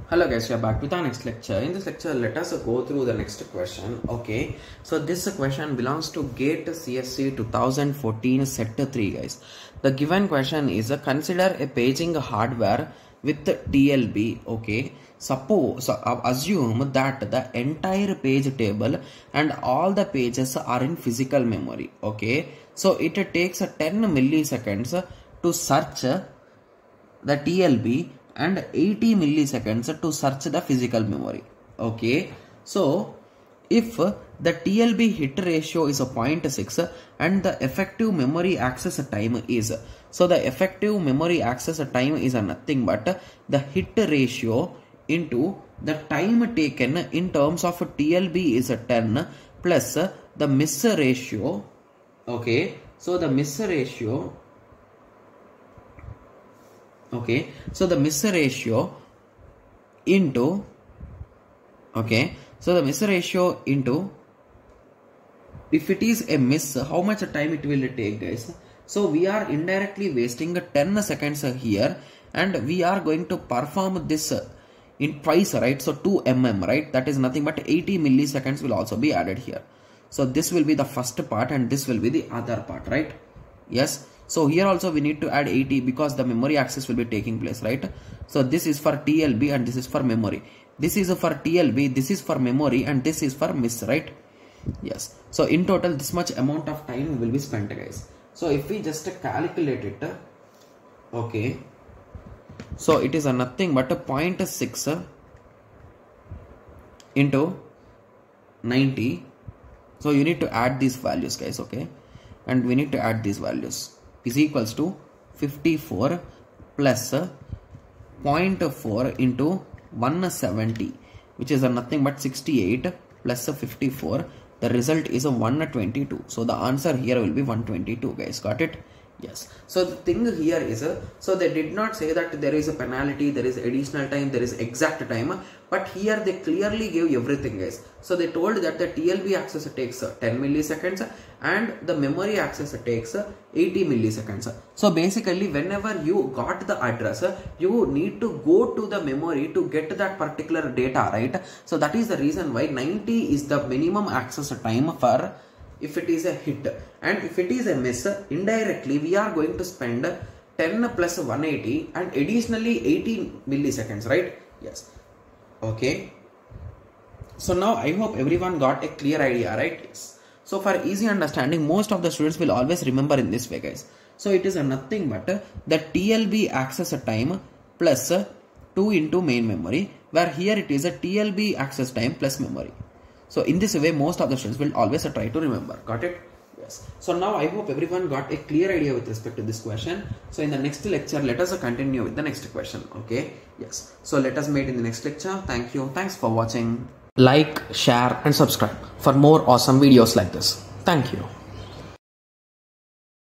Hello guys, we are back with our next lecture. In this lecture, let us go through the next question. Okay, so this question belongs to GATE CSC 2014 set 3 guys. The given question is consider a paging hardware with TLB. Okay, assume that the entire page table and all the pages are in physical memory. Okay, so it takes 10 milliseconds to search the TLB and 80 milliseconds to search the physical memory. Okay, so if the TLB hit ratio is a 0.6 and the effective memory access time is, so the effective memory access time is nothing but the hit ratio into the time taken in terms of TLB is 10 plus the miss ratio. Okay, so the miss ratio, okay, so the miss ratio into, okay, so the miss ratio into, if it is a miss, how much time it will take guys? So we are indirectly wasting 10 seconds here and we are going to perform this in twice, right? So 2 mm, right? That is nothing but 80 milliseconds will also be added here. So this will be the first part and this will be the other part, right? Yes. So here also we need to add 80 because the memory access will be taking place, right? So this is for TLB and this is for memory. This is for TLB, this is for memory and this is for miss, right? Yes. So in total this much amount of time will be spent guys. So if we just calculate it, okay, so it is nothing but 0.6 into 90. So you need to add these values guys, okay, and we need to add these values, is equals to 54 plus 0.4 into 170, which is nothing but 68 plus 54. The result is 122. So the answer here will be 122 guys. Got it? Yes. So the thing here is, so they did not say that there is a penalty, there is additional time, there is exact time, but here they clearly gave everything guys. So they told that the TLB access takes 10 milliseconds and the memory access takes 80 milliseconds. So basically whenever you got the address, you need to go to the memory to get that particular data, right? So that is the reason why 90 is the minimum access time for if it is a hit, and if it is a miss, indirectly we are going to spend 10 plus 180 and additionally 80 milliseconds, right? Yes. Okay. So now I hope everyone got a clear idea, right? Yes. So for easy understanding, most of the students will always remember in this way guys. So it is nothing but the TLB access time plus 2 into main memory, where here it is a TLB access time plus memory. So in this way, most of the students will always try to remember. Got it? Yes. So now I hope everyone got a clear idea with respect to this question. So in the next lecture, let us continue with the next question. Okay. Yes. So let us meet in the next lecture. Thank you. Thanks for watching. Like, share and subscribe for more awesome videos like this. Thank you.